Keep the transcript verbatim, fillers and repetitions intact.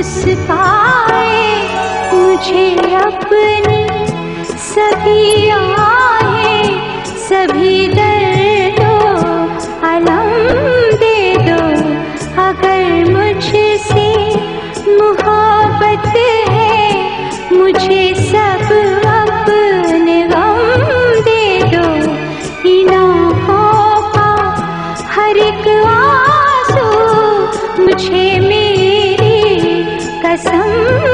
मुस्काए मुझे अपनी सभी आहें, सभी दर्दों अलम दे दो। अगर मुझसे मोहब्बत है मुझे सब अपने गम दे दो। इन आँखों का हर एक आंसू मुझे मेरी कसम